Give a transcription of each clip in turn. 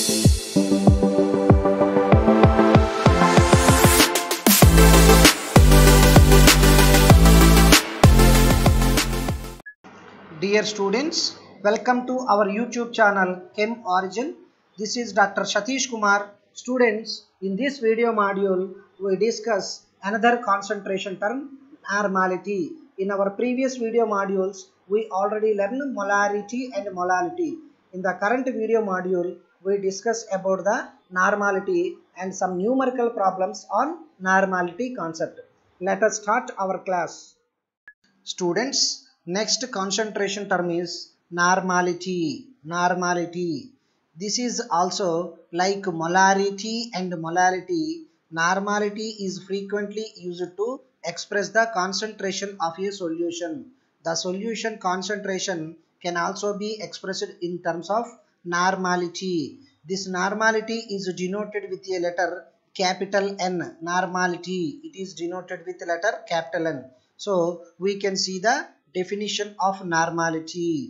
Dear students, welcome to our YouTube channel Chem Origin. This is Dr. Satish Kumar. Students, in this video module, we discuss another concentration term, normality. In our previous video modules, we already learned molarity and molality. In the current video module, we discuss about the normality and some numerical problems on normality concept. Let us start our class. Students, next concentration term is normality. Normality. This is also like molarity and molality. Normality is frequently used to express the concentration of a solution. The solution concentration can also be expressed in terms of normality. This normality is denoted with a letter capital N. Normality. It is denoted with letter capital N. So we can see the definition of normality.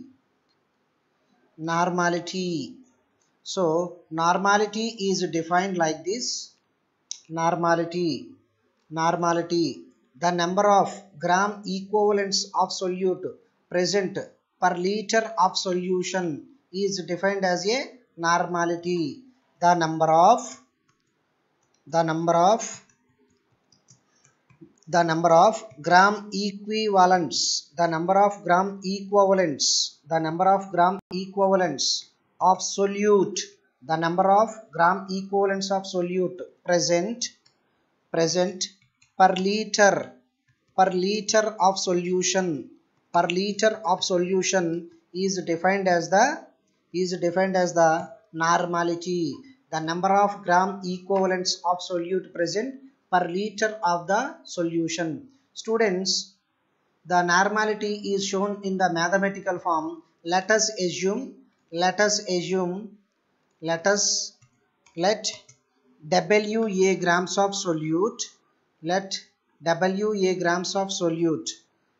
Normality. So normality is defined like this. Normality. Normality. The number of gram equivalents of solute present per liter of solution is defined as a normality. The number of gram equivalents of solute present per liter of solution is defined as the normality. The number of gram equivalents of solute present per liter of the solution. Students, the normality is shown in the mathematical form. Let WA grams of solute, let WA grams of solute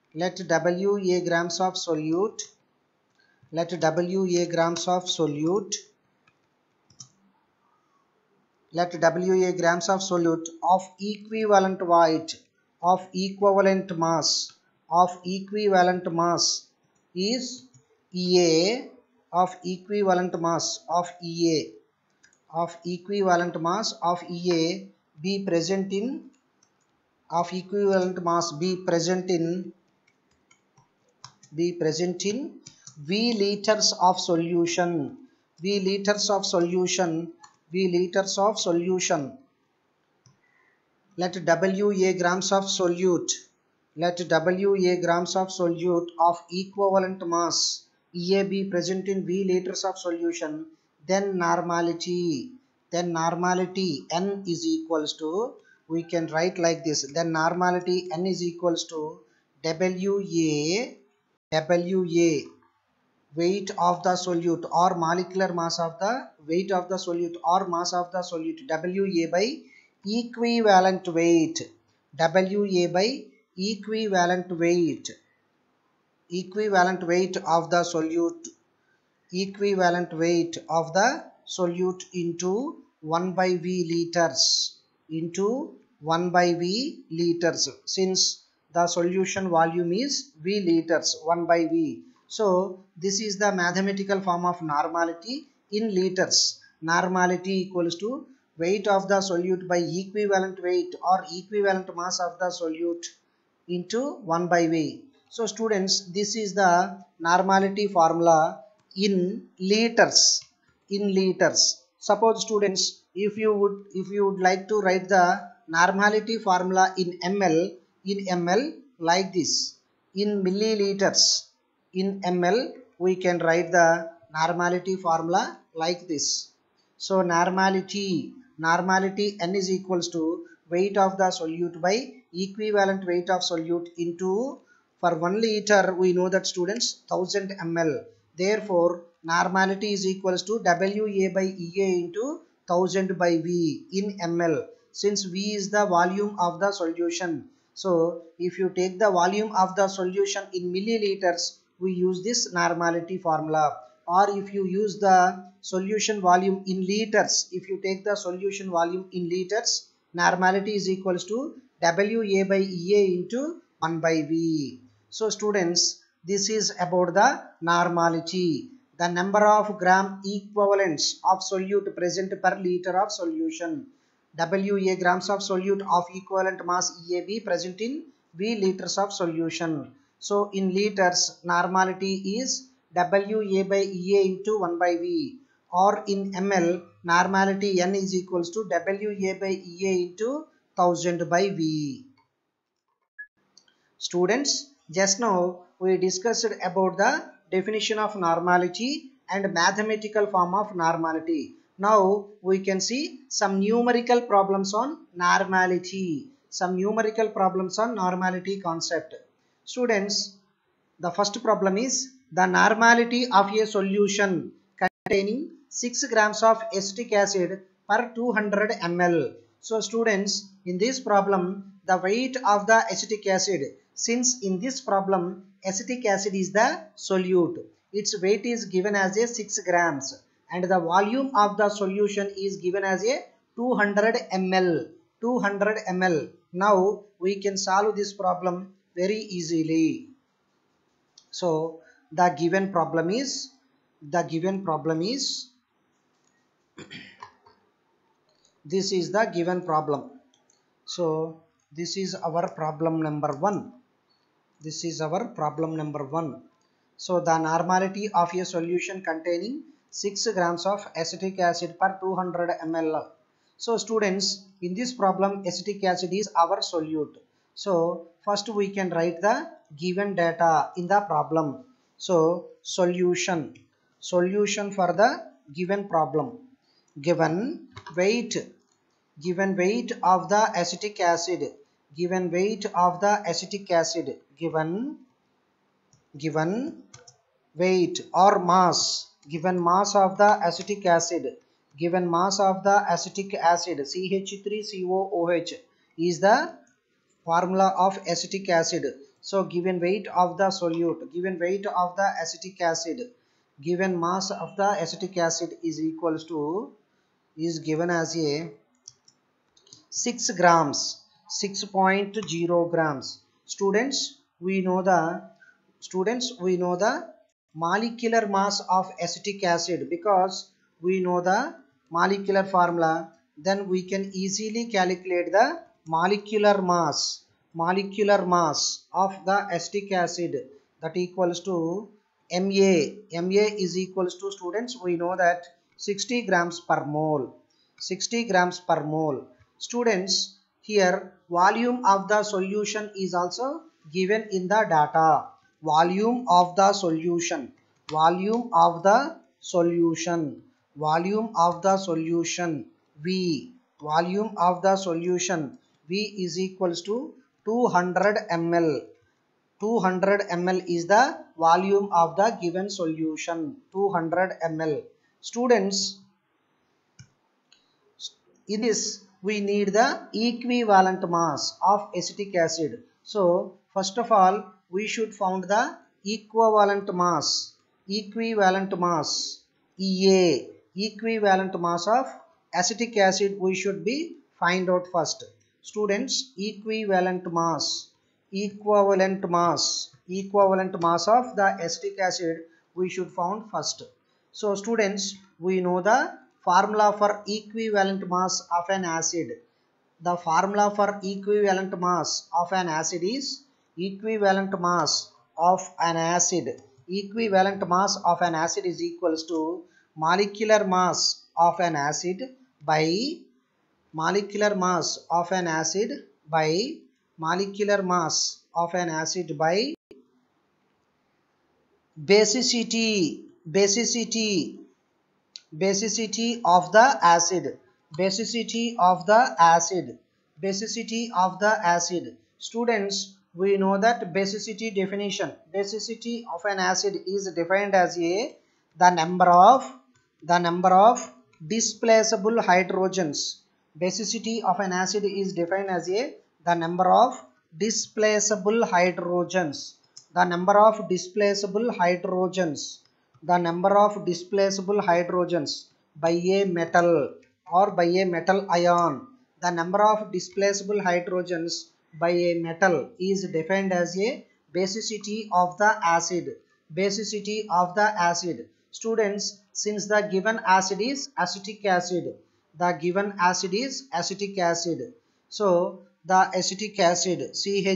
of equivalent weight of equivalent mass is EA of equivalent mass of EA be present in V liters of solution. Let WA grams of solute of equivalent mass EA be present in V liters of solution, then normality N is equals to, we can write like this, then normality N is equals to WA weight of the solute or molecular mass of the weight of the solute or mass of the solute, WA by equivalent weight of the solute into 1 by V liters since the solution volume is V liters, 1 by V. So this is the mathematical form of normality in liters. Normality equals to weight of the solute by equivalent weight or equivalent mass of the solute into 1 by V. So students, this is the normality formula in liters. Suppose students, if you would like to write the normality formula in ml like this, in milliliters, in ml we can write the normality formula like this. So normality N is equals to weight of the solute by equivalent weight of solute into, for 1 liter we know that students 1000 ml. Therefore normality is equals to WA by EA into 1000 by V in ml, since V is the volume of the solution. So if you take the volume of the solution in milliliters, we use this normality formula. or if you use the solution volume in liters, if you take the solution volume in liters, normality is equals to WA by EA into 1 by V. So students, this is about the normality, the number of gram equivalents of solute present per liter of solution. WA grams of solute of equivalent mass EAB present in V liters of solution. So in liters, normality is WA by EA into 1 by V, or in ml, normality N is equals to WA by EA into 1000 by V. Students, just now we discussed about the definition of normality and mathematical form of normality. Now we can see some numerical problems on normality. Some numerical problems on normality concept. Students, the first problem is the normality of a solution containing 6 grams of acetic acid per 200 ml. So students, in this problem, the weight of the acetic acid, since in this problem acetic acid is the solute, its weight is given as a 6 grams and the volume of the solution is given as a 200 ml. 200 ml. Now we can solve this problem very easily. So the given problem is this is the given problem. So this is our problem number 1. This is our problem number 1. So the normality of a solution containing 6 grams of acetic acid per 200 ml. So students, in this problem acetic acid is our solute. So first we can write the given data in the problem. So solution for the given problem. Given weight of the acetic acid, given weight of the acetic acid, given weight or mass, given mass of the acetic acid, given mass of the acetic acid, CH3COOH is the formula of acetic acid. So given weight of the solute, given weight of the acetic acid, given mass of the acetic acid is equals to, is given as a 6 grams, 6.0 grams. Students, we know the molecular mass of acetic acid, because we know the molecular formula, then we can easily calculate the molecular mass of the acetic acid, that equals to MA. MA is equals to, students, we know that 60 grams per mole. 60 grams per mole. Students, here volume of the solution is also given in the data. Volume of the solution, volume of the solution V, volume of the solution V is equals to 200 ml. 200 ml is the volume of the given solution. 200 ml. Students, in this we need the equivalent mass of acetic acid. So first of all we should find the equivalent mass EA, equivalent mass of acetic acid we should be find out first. Students, equivalent mass of the acetic acid we should find first. So students, we know the formula for equivalent mass of an acid. The formula for equivalent mass of an acid is equivalent mass of an acid. Equivalent mass of an acid is equals to molecular mass of an acid by molecular mass of an acid by molecular mass of an acid by basicity of the acid. Basicity of the acid. Students, we know that basicity definition. Basicity of an acid is defined as the number of displaceable hydrogens. Basicity of an acid is defined as the number of displaceable hydrogens. The number of displaceable hydrogens. the number of displaceable hydrogens by a metal or by a metal ion. The number of displaceable hydrogens by a metal is defined as a basicity of the acid. Basicity of the acid. Students, since the given acid is acetic acid, the given acid is acetic acid. So, the acetic acid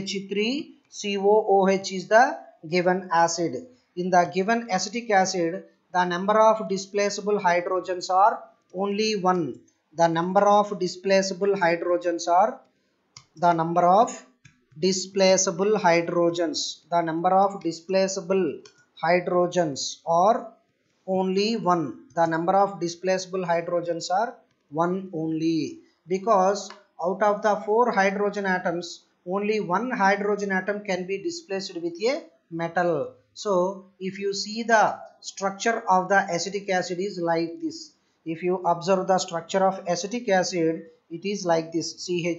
CH3COOH is the given acid. In the given acetic acid, the number of displaceable hydrogens are only 1. The number of displaceable hydrogens are the number of displaceable hydrogens. The number of displaceable hydrogens are only 1. The number of displaceable hydrogens are 1 only, because out of the 4 hydrogen atoms, only 1 hydrogen atom can be displaced with a metal. So, if you see the structure of the acetic acid is like this. If you observe the structure of acetic acid, it is like this: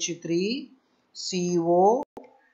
CH3COOH.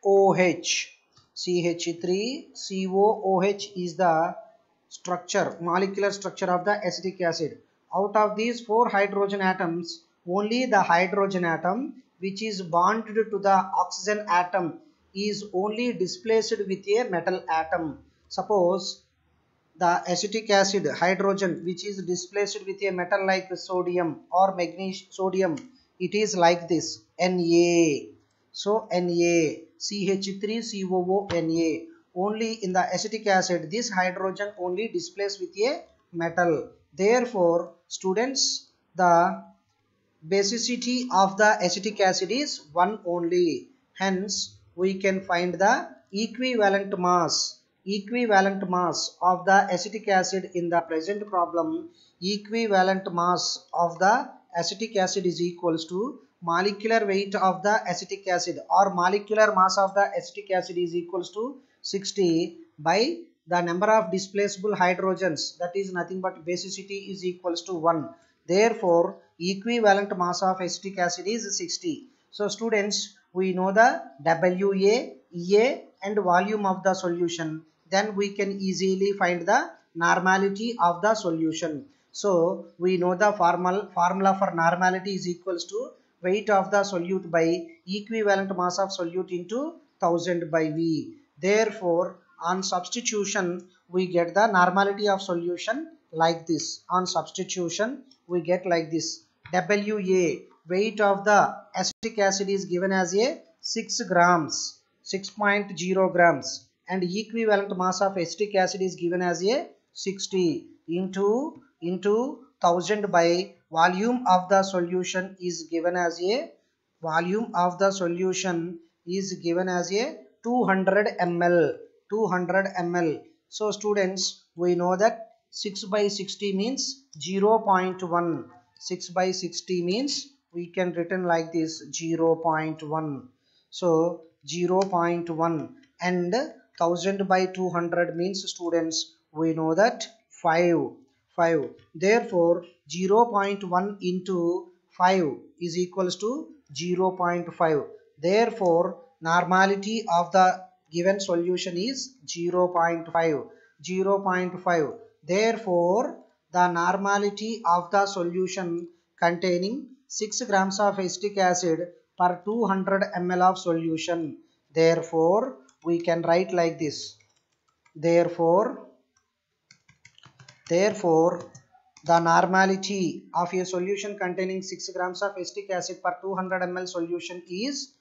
CH3COOH is the structure, molecular structure of the acetic acid. Out of these 4 hydrogen atoms, only the hydrogen atom which is bonded to the oxygen atom is only displaced with a metal atom. Suppose the acetic acid hydrogen which is displaced with a metal like sodium or magnesium, sodium, it is like this: Na. So Na, CH3COO Na. Only in the acetic acid this hydrogen only displaced with a metal. Therefore, students, the basicity of the acetic acid is 1 only. Hence, we can find the equivalent mass of the acetic acid in the present problem. Equivalent mass of the acetic acid is equals to molecular weight of the acetic acid, or molecular mass of the acetic acid is equals to 60 by the number of displaceable hydrogens, that is nothing but basicity is equals to 1. Therefore, equivalent mass of acetic acid is 60. So, students, we know the WA, EA and volume of the solution. Then we can easily find the normality of the solution. So, we know the formula for normality is equals to weight of the solute by equivalent mass of solute into 1000 by V. Therefore, on substitution, we get the normality of solution like this. On substitution, we get like this: WA, weight of the acetic acid is given as a 6 grams, 6.0 grams, and equivalent mass of acetic acid is given as a 60 into 1000 by volume of the solution is given as a 200 ml. 200 ml. So, students, we know that 6 by 60 means 0.1. 6 by 60 means we can written like this: 0.1. So, 0.1 and 1000 by 200 means, students, we know that 5. Therefore, 0.1 into 5 is equals to 0.5. Therefore, normality of the given solution is 0.5. Therefore, the normality of the solution containing 6 grams of acetic acid per 200 ml of solution. Therefore, we can write like this: Therefore, the normality of a solution containing 6 grams of acetic acid per 200 ml solution is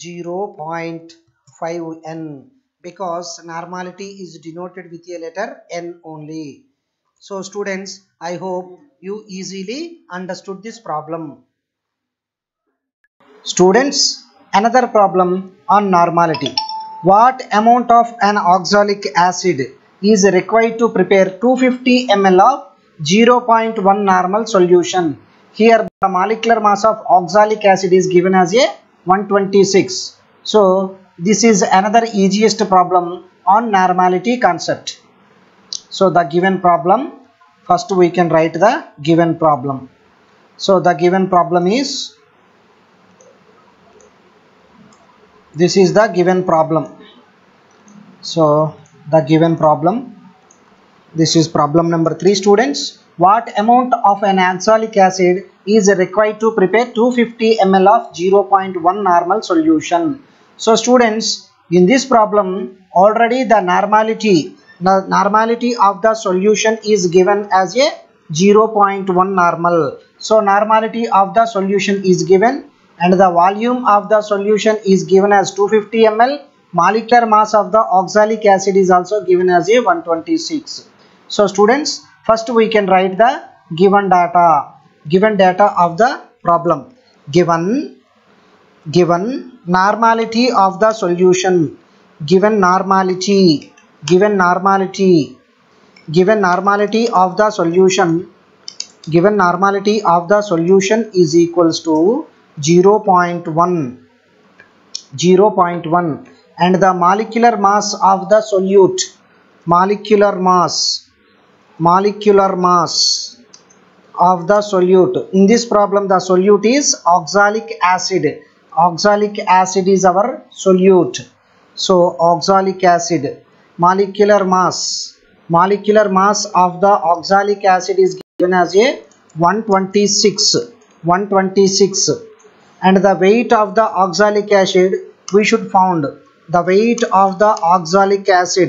0.5 N, because normality is denoted with a letter N only. So, students, I hope you easily understood this problem. Students, another problem on normality. What amount of an oxalic acid is required to prepare 250 ml of 0.1 normal solution? Here the molecular mass of oxalic acid is given as a 126. So, this is another easiest problem on normality concept. So, the given problem, first we can write the given problem. So, the given problem is, this is the given problem. So, the given problem, This is problem number 3, students. What amount of an oxalic acid is required to prepare 250 ml of 0.1 normal solution? So students, in this problem already the normality of the solution is given as a 0.1 normal. So normality of the solution is given and the volume of the solution is given as 250 ml. Molecular mass of the oxalic acid is also given as a 126. So students, first we can write the given data of the problem. Given normality of the solution, given normality of the solution is equals to 0.1 and the molecular mass of the solute, molecular mass of the solute. In this problem the solute is oxalic acid. Oxalic acid is our solute. So oxalic acid, molecular mass of the oxalic acid is given as a 126 and the weight of the oxalic acid we should found. The weight of the oxalic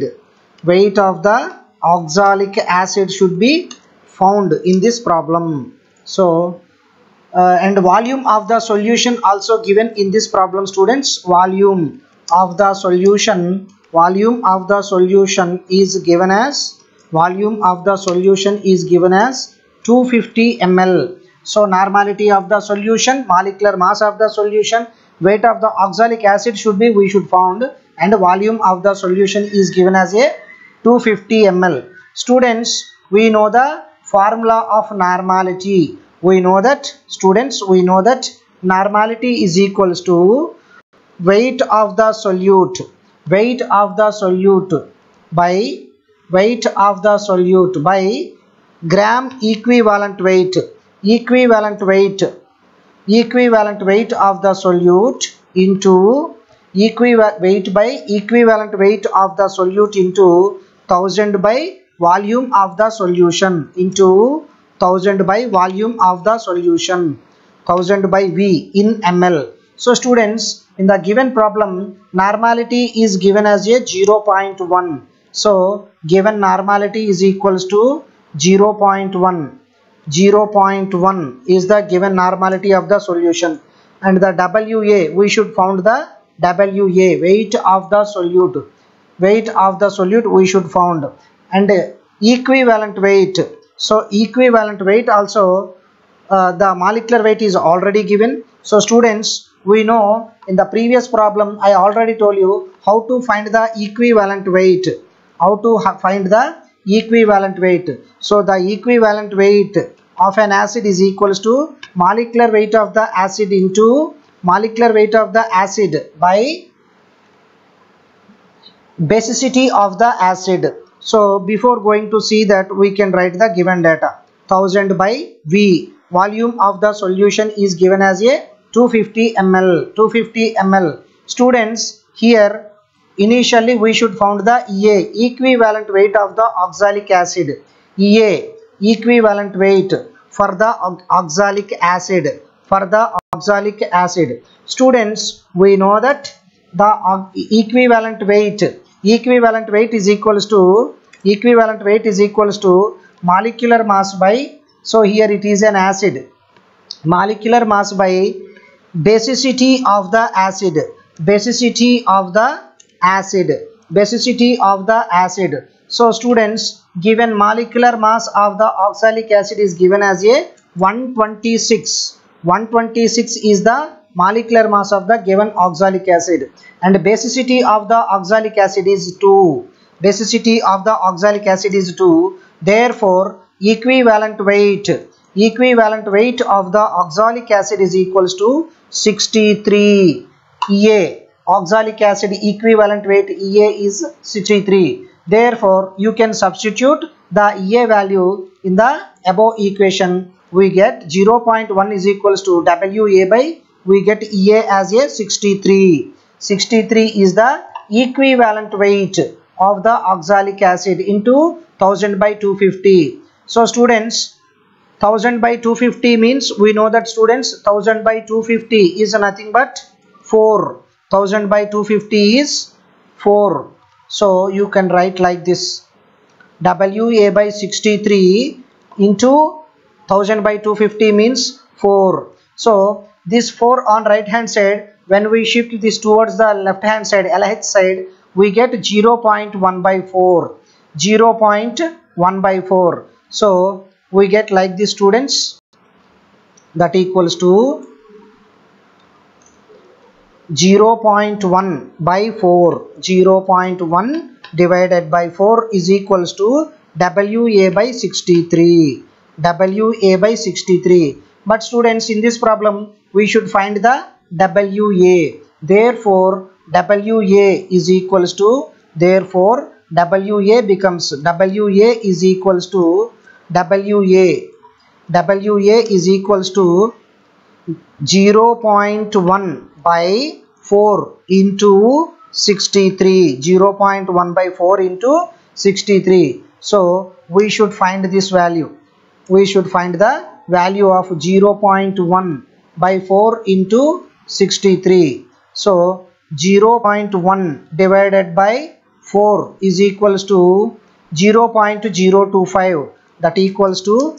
acid should be found in this problem. So and volume of the solution also given in this problem, students. Volume of the solution is given as 250 ml. So normality of the solution, molecular mass of the solution, weight of the oxalic acid we should found, and volume of the solution is given as a 250 ml. Students, we know the formula of normality. We know that normality is equals to weight of the solute by gram equivalent weight of the solute into weight by equivalent weight of the solute into 1000 by volume of the solution into 1000 by volume of the solution, 1000 by V in ml. So students, in the given problem normality is given as a 0.1. So given normality is equals to 0.1 is the given normality of the solution, and the WA we should found the WA, weight of the solute we should found, and equivalent weight. So equivalent weight also the molecular weight is already given. So students, we know in the previous problem I already told you how to find the equivalent weight. So the equivalent weight of an acid is equals to molecular weight of the acid into molecular weight of the acid by basicity of the acid. So before going to see that, we can write the given data. 1000 by V. Volume of the solution is given as a 250 ml. Students, here initially we should found the EA, equivalent weight of the oxalic acid. EA, equivalent weight for the oxalic acid. Students, we know that the equivalent weight is equals to molecular mass by, so here it is an acid, molecular mass by basicity of the acid. So students, given molecular mass of the oxalic acid is given as a 126 is the molecular mass of the given oxalic acid, and basicity of the oxalic acid is 2. Therefore equivalent weight of the oxalic acid is equals to 63. EA, oxalic acid equivalent weight EA is 63. Therefore you can substitute the EA value in the above equation. We get 0.1 is equals to WA by, we get EA as a 63. 63 is the equivalent weight of the oxalic acid into 1000 by 250. So students, 1000 by 250 means, we know that students, 1000 by 250 is nothing but 4. 1000 by 250 is 4. So you can write like this: WA by 63 into 1000 by 250 means 4. So this 4 on right hand side, when we shift this towards the left hand side, LH side, we get 0.1 by 4. 0.1 by 4. So we get like this students, that equals to 0.1 by 4. 0.1 divided by 4 is equals to WA by 63. WA by 63. But students, in this problem we should find the WA. Therefore WA is equals to, therefore WA becomes, WA is equals to, WA is equals to 0.1 by 4 into 63. 0.1 by 4 into 63. So we should find this value. We should find the value of 0.1 by 4 into 63. So 0.1 divided by 4 is equals to 0.025. That equals to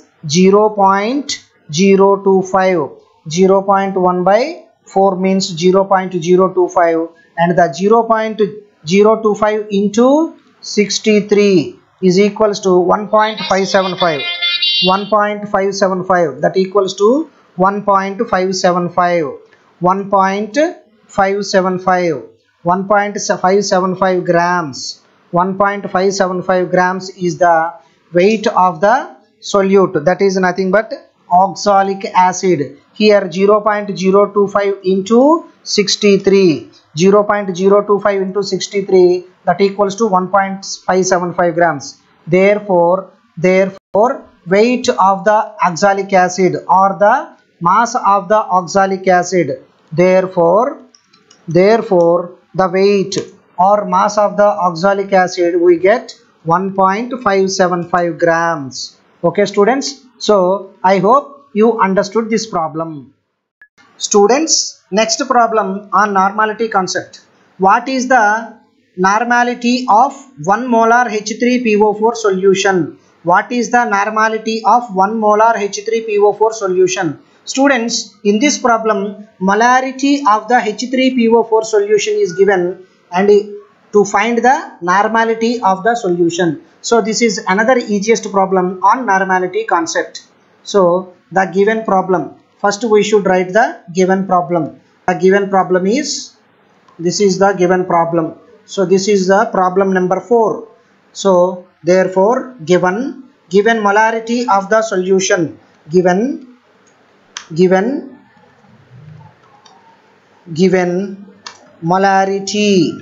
0.025. 0.1 by 4 means 0.025, and the 0.025 into 63 is equals to 1.575. 1.575. That equals to 1.575. 1.575. 1.575 grams. 1.575 grams is the weight of the solute, that is nothing but oxalic acid. Here 0.025 into 63. 0.025 into 63, that equals to 1.575 grams. Therefore weight of the oxalic acid, or the mass of the oxalic acid, therefore the weight or mass of the oxalic acid, we get 1.575 grams. Okay students, so I hope you understood this problem. Students, next problem on normality concept. What is the normality of 1 molar H3PO4 solution? What is the normality of 1 molar H3PO4 solution? Students, in this problem, molarity of the H3PO4 solution is given, and to find the normality of the solution. So this is another easiest problem on normality concept. So the given problem, first we should write the given problem. The given problem is, this is the given problem. So this is the problem number 4. So therefore given molarity of the solution, given molarity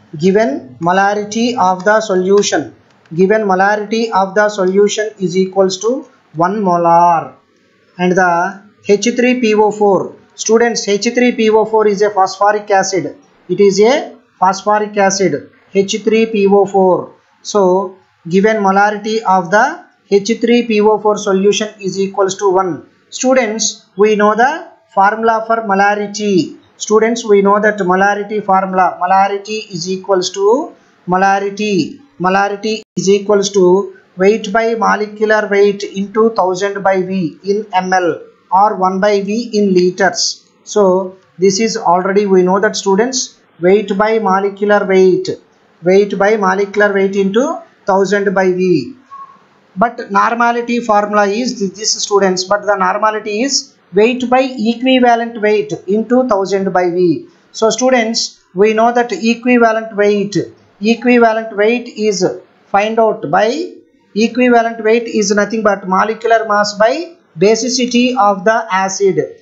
of the solution, given molarity of the solution is equals to 1 molar, and the H3PO4, students, H3PO4 is a phosphoric acid. It is a phosphoric acid, H3PO4. So given molarity of the H3PO4 solution is equals to 1. Students, we know the formula for molarity. Students, we know that molarity formula, molarity is equals to, molarity is equals to weight by molecular weight into 1000 by V in ml, or 1 by V in liters. So this is already, we know that students, weight by molecular weight into 1000 by V. But normality formula is this students, but the normality is weight by equivalent weight into 1000 by V. So students, we know that equivalent weight is find out by, equivalent weight is nothing but molecular mass by basicity of the acid.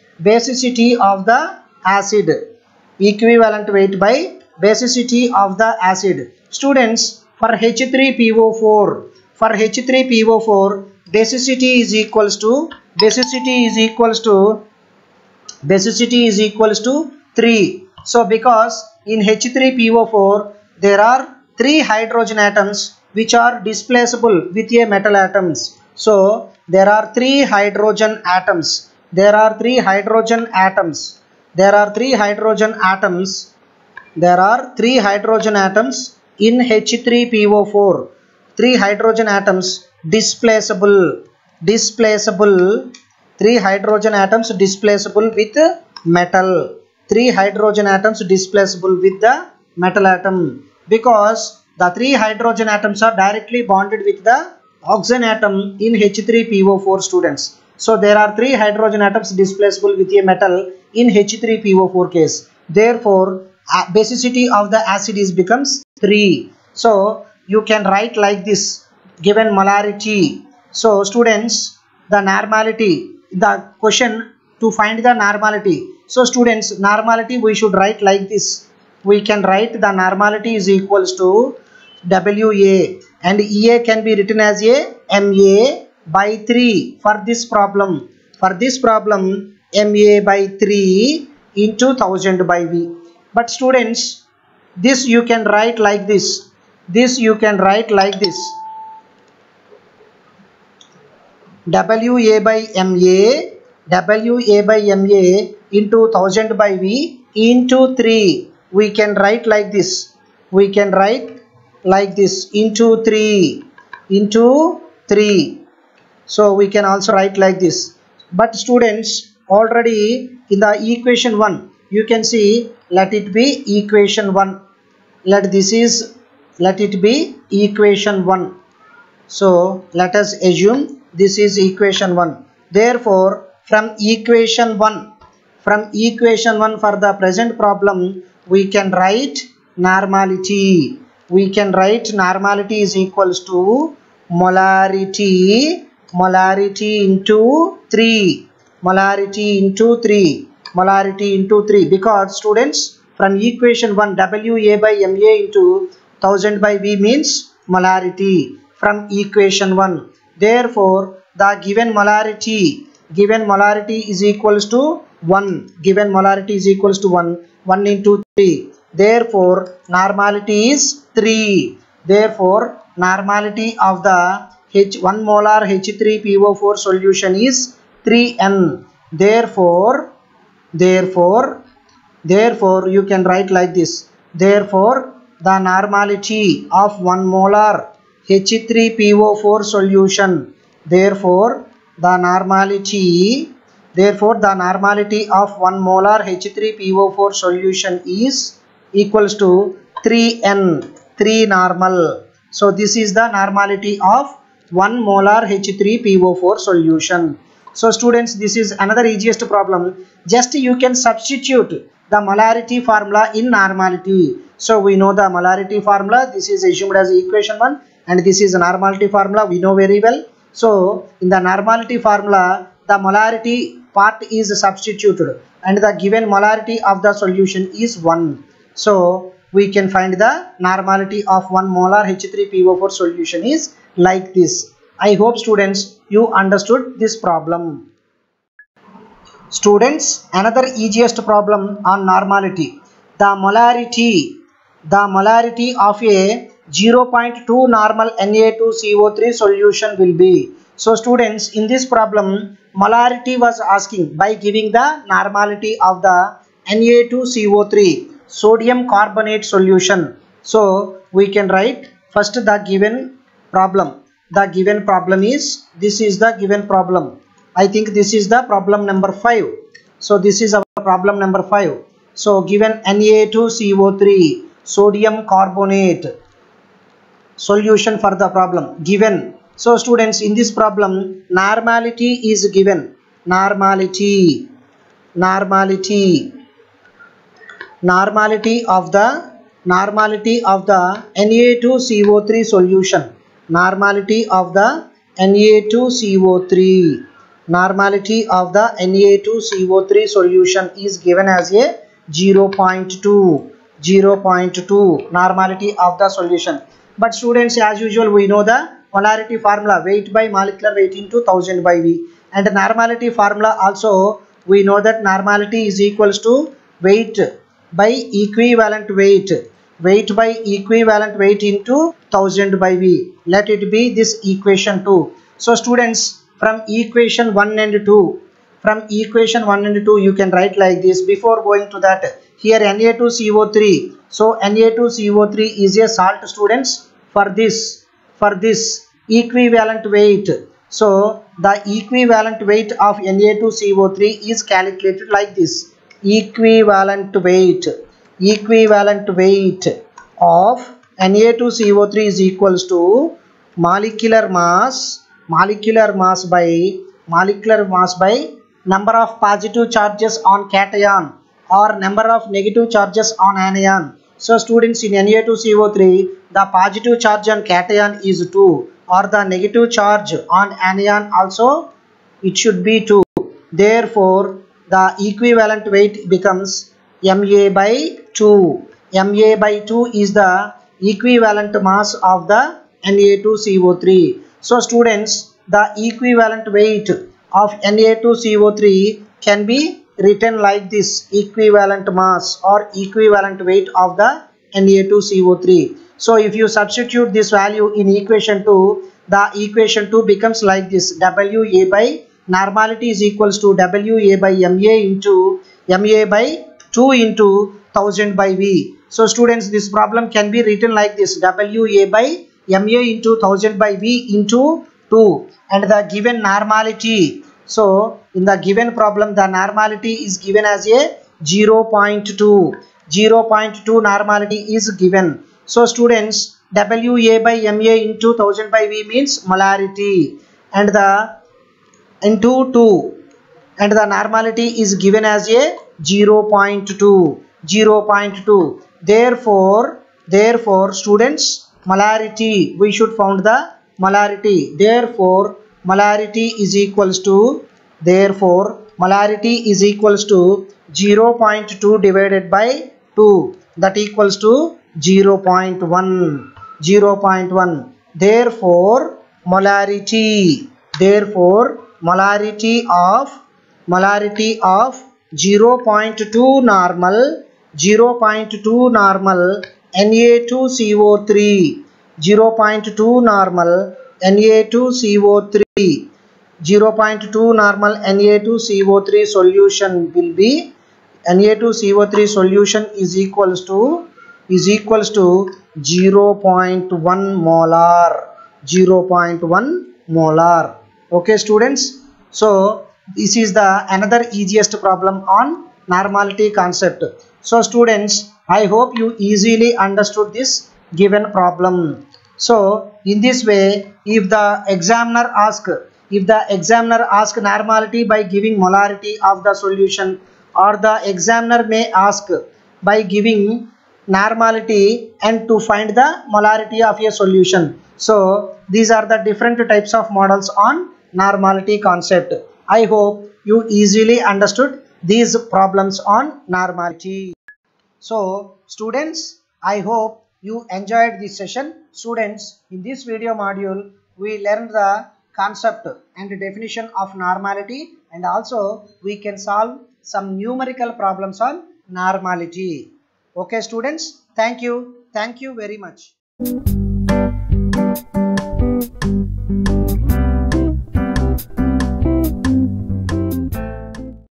Equivalent weight by basicity of the acid. Students, for H3PO4, basicity is equals to 3. So because in H3PO4 there are three hydrogen atoms which are displaceable with a metal atoms. So there are three hydrogen atoms. There are three hydrogen atoms. There are three hydrogen atoms. There are three hydrogen atoms in H3PO4. Three hydrogen atoms displaceable. Three hydrogen atoms displaceable with metal. Three hydrogen atoms displaceable with the metal atom, because the three hydrogen atoms are directly bonded with the oxygen atom in H3PO4 students. So there are three hydrogen atoms displaceable with a metal in H3PO4 case. Therefore basicity of the acid is becomes 3. So you can write like this given molarity. So students, the normality, the question to find the normality. So students, normality we should write like this. We can write the normality is equals to WA, and EA can be written as a MA by 3 for this problem. For this problem, MA by 3 into 1000 by V. But students, this you can write like this. This you can write like this. WA by MA into 1000 by V into 3. We can write like this. We can write like this into 3 into 3. So we can also write like this. But students, already in the equation 1, you can see, let it be equation 1. Let it be equation 1. So let us assume this is equation 1. Therefore from equation 1 for the present problem, we can write normality. We can write normality is equals to molarity into 3. Molarity into 3. Because students, from equation 1, WA by MA into 1000 by V means molarity from equation 1. Therefore the given molarity is equals to 1. Given molarity is equals to 1. 1 into 3. Therefore normality is 3. Therefore normality of the 1 molar H3PO4 solution is 3N. Therefore you can write like this. Therefore the normality of 1 molar H3PO4 solution. Therefore the normality of 1 molar H3PO4 solution is equals to 3N, 3 normal. So this is the normality of 1 molar H3PO4 solution. So students, this is another easiest problem. Just you can substitute the molarity formula in normality. So we know the molarity formula. This is assumed as equation 1, and this is a normality formula we know very well. So in the normality formula, the molarity part is substituted and the given molarity of the solution is 1. So we can find the normality of 1 molar H3PO4 solution is like this. I hope students you understood this problem. Students, another easiest problem on normality. The molarity of a 0.2 normal Na2CO3 solution will be. So students, in this problem, molarity was asking by giving the normality of the Na2CO3 sodium carbonate solution. So we can write first the given problem. The given problem is, this is the given problem. I think this is the problem number 5. So this is our problem number 5. So given Na2CO3 sodium carbonate solution for the problem given. So students, in this problem normality is given. Normality of the Na2CO3 solution. Normality of the Na2CO3 solution is given as a 0.2 normality of the solution. But students, as usual, we know the molarity formula, weight by molecular weight into 1000 by V, and normality formula also we know that normality is equals to weight by equivalent weight. weight by equivalent weight into 1000 by V. Let it be this equation 2. So students, from equation 1 and 2, you can write like this. Before going to that, here Na2CO3. So Na2CO3 is a salt, students. For this equivalent weight, so the equivalent weight of Na2CO3 is calculated like this. Equivalent weight of Na2CO3 is equals to molecular mass by number of positive charges on cation or number of negative charges on anion. So students, in Na2CO3, the positive charge on cation is 2, or the negative charge on anion also it should be 2. Therefore, the equivalent weight becomes Ma by 2. Ma by 2 is the equivalent mass of the Na2CO3. So students, the equivalent weight of Na2CO3 can be written like this: equivalent mass or equivalent weight of the Na2CO3. So if you substitute this value in equation 2, the equation 2 becomes like this: Wa by normality is equals to Wa by Ma by 2 into 1000 by V. So students, this problem can be written like this: Wa by Ma into 1000 by V into 2, and the given normality. So in the given problem, the normality is given as a 0.2. 0.2 normality is given. So students, Wa by Ma into 1000 by V means molarity, and the into 2, and the normality is given as a 0.2. Therefore students, molarity, we should found the molarity. Therefore molarity is equals to 0.2 divided by 2, that equals to 0.1. Therefore molarity of 0.2 normal Na2CO3, 0.2 normal Na2CO3 solution will be, Na2CO3 solution is equals to 0.1 molar. Okay students, so this is the another easiest problem on normality concept. So students, I hope you easily understood this given problem. So in this way, if the examiner ask normality by giving molarity of the solution, or the examiner may ask by giving normality and to find the molarity of a solution. So these are the different types of models on normality concept. I hope you easily understood these problems on normality. So students, I hope you enjoyed this session. Students, in this video module, we learned the concept and definition of normality, and also we can solve some numerical problems on normality. Okay students, thank you very much.